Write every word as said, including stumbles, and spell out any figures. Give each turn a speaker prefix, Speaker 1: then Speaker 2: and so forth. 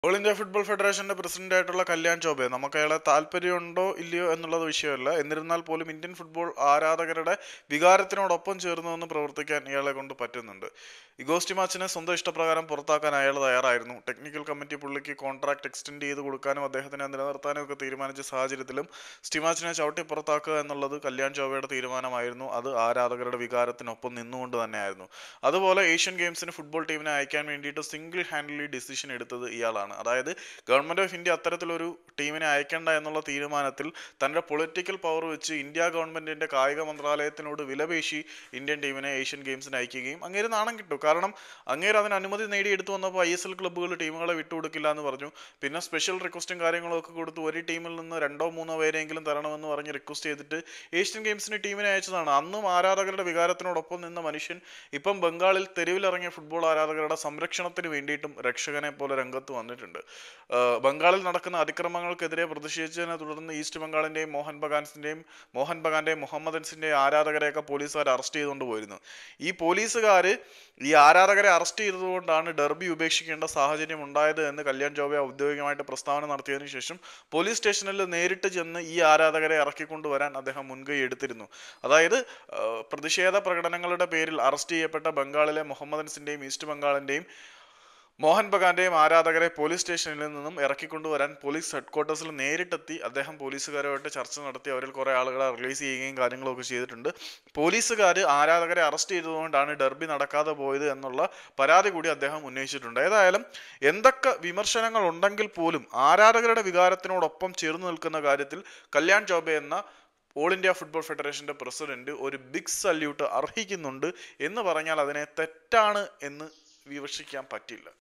Speaker 1: All India football ഫെഡറേഷന്റെ president ആയിട്ടുള്ള കല്യാൺ ചൗബെ നമുക്ക് അയാളെ താല്പര്യമുണ്ടോ ഇല്ലയോ എന്നുള്ളത് വിഷയമല്ല. എന്നിരുന്നാൽ പോലും ഇന്ത്യൻ ഫുട്ബോൾ ആരാധകരുടെ വികാരത്തിനോടൊപ്പം ചേർന്ന് നിന്ന് പ്രവർത്തിക്കാൻ ഇയാളെ കൊണ്ട് പറ്റുന്നുണ്ട്. ഇഗോസ്റ്റി മാച്ചിനെ സ്വന്തം ഇഷ്ടപ്രകാരം പുറത്താക്കാൻ അയാൾ തയ്യാറായിരുന്നു. ടെക്നിക്കൽ കമ്മിറ്റി പുള്ളിക്ക് കോൺട്രാക്ട് എക്സ്റ്റെൻഡ് ചെയ്ത് കൊടുക്കാനും അദ്ദേഹത്തിനെ നിലനിർത്താനും ഒക്കെ തീരുമാനിച്ച സാഹചര്യത്തിലും സ്റ്റിമാച്ചിനെ ചവിട്ടി പുറത്താക്കുക എന്നുള്ളത് കല്യാൺ ചൗബയുടെ തീരുമാനമായിരുന്നു. അത് ആരാധകരുടെ വികാരത്തിനൊപ്പം നിന്നുകൊണ്ട് തന്നെയായിരുന്നു. അതുപോലെ ഏഷ്യൻ ഗെയിംസിന് ഫുട്ബോൾ ടീമിനെ അയക്കാൻ വേണ്ടിയിട്ട് സിംഗിൾ ഹാൻഡ്ലി ഡിസിഷൻ എടുത്തത് ഇയാളാണ്. അതായത് ഗവൺമെന്റ് ഓഫ് ഇന്ത്യ അത്തരത്തിലൊരു ടീമിനെ അയക്കേണ്ട എന്നുള്ള തീരുമാനത്തിൽ തന്റെ പൊളിറ്റിക്കൽ പവർ വെച്ച് ഇന്ത്യ ഗവൺമെന്റിന്റെ കായിക മന്ത്രാലയത്തിനോട് വിലപേശി ഇന്ത്യൻ ടീമിനെ ഏഷ്യൻ ഗെയിംസിന് അയക്കുകയും അങ്ങേര് നാണം കിട്ടും. കാരണം അങ്ങേര് അതിന് അനുമതി നേടിയെടുത്തു വന്നപ്പോൾ ഐ എസ് എൽ ക്ലബ്ബുകൾ ടീമുകളെ വിട്ടുകൊടുക്കില്ല എന്ന് പറഞ്ഞു. പിന്നെ സ്പെഷ്യൽ റിക്വസ്റ്റും കാര്യങ്ങളും ഒക്കെ കൊടുത്ത് ഒരു ടീമിൽ നിന്ന് രണ്ടോ മൂന്നോ പേരെങ്കിലും തരണമെന്ന് പറഞ്ഞ് റിക്വസ്റ്റ് ചെയ്തിട്ട് ഏഷ്യൻ ഗെയിംസിന് ടീമിനെ അയച്ചതാണ്. അന്നും ആരാധകരുടെ വികാരത്തിനോടൊപ്പം നിന്ന മനുഷ്യൻ ഇപ്പം ബംഗാളിൽ തെരുവിലിറങ്ങിയ ഫുട്ബോൾ ആരാധകരുടെ സംരക്ഷണത്തിന് വേണ്ടിയിട്ടും രക്ഷകനെ പോലെ രംഗത്ത് വന്നിട്ടുണ്ട്. ബംഗാളിൽ നടക്കുന്ന അതിക്രമങ്ങൾക്കെതിരെ പ്രതിഷേധിച്ചതിനെ തുടർന്ന് ഈസ്റ്റ് ബംഗാളിന്റെയും മോഹൻ ബഗാൻസിന്റെയും മോഹൻ ബഗാന്റെയും മുഹമ്മദൻസിന്റെയും ആരാധകരെയൊക്കെ പോലീസുകാർ അറസ്റ്റ് ചെയ്തുകൊണ്ട് പോയിരുന്നു. ഈ പോലീസുകാർ ഈ ആരാധകരെ അറസ്റ്റ് ചെയ്തതുകൊണ്ടാണ് ഡെർബി ഉപേക്ഷിക്കേണ്ട സാഹചര്യം ഉണ്ടായത് എന്ന് കല്യാൺ ചൗബെ ഔദ്യോഗികമായിട്ട് പ്രസ്താവന നടത്തിയതിനു ശേഷം പോലീസ് സ്റ്റേഷനിൽ നേരിട്ട് ചെന്ന് ഈ ആരാധകരെ ഇറക്കിക്കൊണ്ടുവരാൻ അദ്ദേഹം മുൻകൈ എടുത്തിരുന്നു. അതായത് പ്രതിഷേധ പ്രകടനങ്ങളുടെ പേരിൽ അറസ്റ്റ് ചെയ്യപ്പെട്ട ബംഗാളിലെ മുഹമ്മദൻസിന്റെയും ഈസ്റ്റ് ബംഗാളിന്റെയും മോഹൻ ബഗാന്റെയും ആരാധകരെ പോലീസ് സ്റ്റേഷനിൽ നിന്നും ഇറക്കിക്കൊണ്ടുവരാൻ പോലീസ് ഹെഡ്ക്വാർട്ടേഴ്സിൽ നേരിട്ടെത്തി അദ്ദേഹം പോലീസുകാരുമായിട്ട് ചർച്ച നടത്തി അവരിൽ കുറേ ആളുകളെ റിലീസ് ചെയ്യുകയും കാര്യങ്ങളൊക്കെ ചെയ്തിട്ടുണ്ട്. പോലീസുകാർ ആരാധകരെ അറസ്റ്റ് ചെയ്തതുകൊണ്ടാണ് ഡെർബി നടക്കാതെ പോയത് എന്നുള്ള പരാതി കൂടി അദ്ദേഹം ഉന്നയിച്ചിട്ടുണ്ട്. ഏതായാലും എന്തൊക്കെ വിമർശനങ്ങൾ ഉണ്ടെങ്കിൽ പോലും ആരാധകരുടെ വികാരത്തിനോടൊപ്പം ചേർന്ന് നിൽക്കുന്ന കാര്യത്തിൽ കല്യാൺ ചൗബെ എന്ന ഓൾ ഇന്ത്യ ഫുട്ബോൾ ഫെഡറേഷന്റെ പ്രസിഡന്റ് ഒരു ബിഗ് സല്യൂട്ട് അർഹിക്കുന്നുണ്ട് എന്ന് പറഞ്ഞാൽ അതിനെ തെറ്റാണ് എന്ന് വിമർശിക്കാൻ പറ്റില്ല.